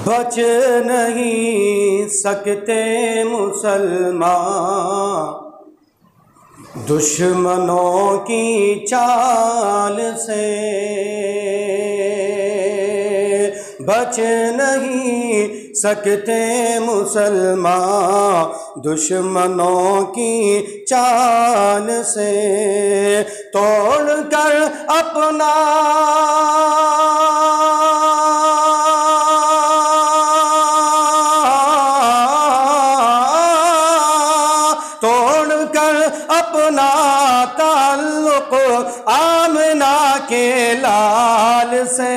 बच नहीं सकते मुसलमान दुश्मनों की चाल से, बच नहीं सकते मुसलमान दुश्मनों की चाल से। तोड़ कर अपना अपना ताल्लुक आमना के लाल से,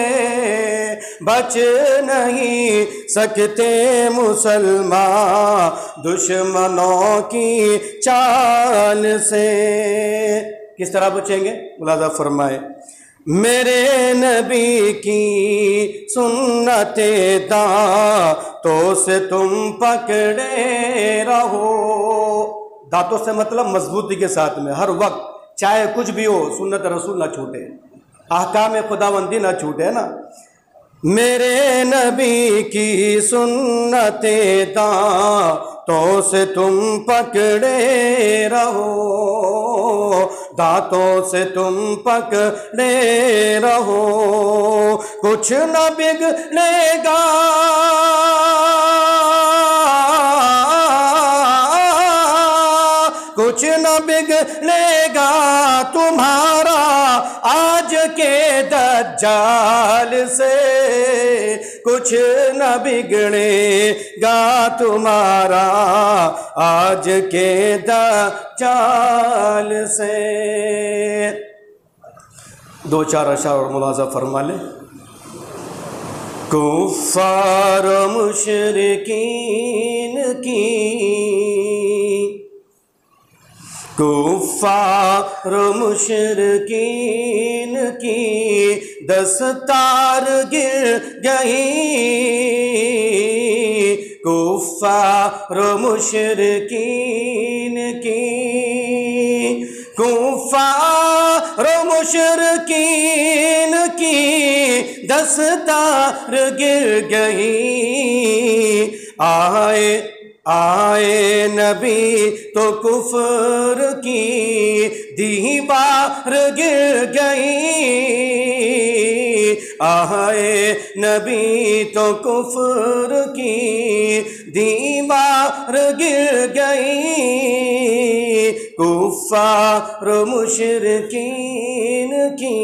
बच नहीं सकते मुसलमान दुश्मनों की चाल से। किस तरह बचेंगे? मुलाज़ा फरमाए, मेरे नबी की सुन्नते दांतों से तुम पकड़े रहो। दांतों से मतलब मजबूती के साथ में, हर वक्त चाहे कुछ भी हो सुन्नत रसूल ना छूटे, ahकाम खुदाबंदी ना छूटे ना। मेरे नबी की सुन्नते दांतों से तुम पकड़े रहो, दांतों से तुम पकड़े रहो, कुछ न बिगड़ेगा कुछ न बिगड़ेगा तुम्हारा आज के दज्जाल से, कुछ न बिगड़ेगा तुम्हारा आज के दज्जाल से। दो चार अशार और मुलाज़ा फरमा ले। कुफ्फार मुशरिकीन की, कुफ्फार मुशरिकीन की दस्तार गिर गई, कुफ्फार मुशरिकीन की, कुफ्फार मुशरिकीन की दस्तार गिर गई। आए नबी तो कुफ्र की दीवार गिर गई, आए नबी तो कुफ्र की दीवार गिर गई, कुफ्फार मुशरिकीन की।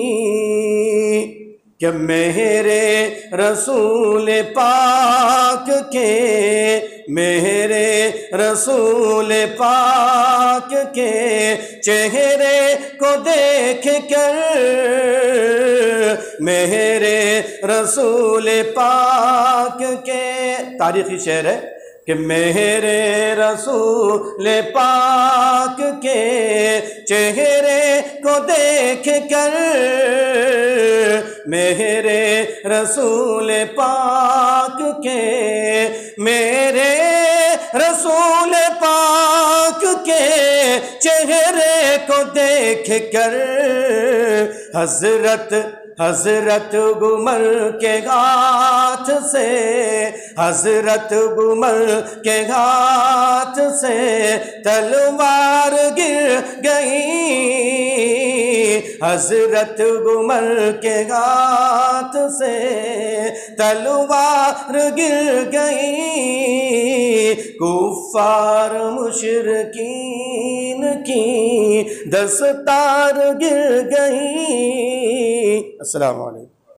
कि मेरे रसूल पाक के, मेरे रसूल पाक के चेहरे को देख कर, मेरे रसूल पाक के, तारीखी शेर है कि मेरे रसूल पाक के चेहरे को देख कर, मेरे रसूल पाक के, मेरे रसूल पाक के चेहरे को देख कर हजरत उमर के हाथ से, हजरत उमर के हाथ से तलवार गिर गई, हजरत उमर के हाथ से तलवार गिर गई, कुफ्फार मुशरिकीन की दस्तार गिर गई। अस्सलामु अलैकुम।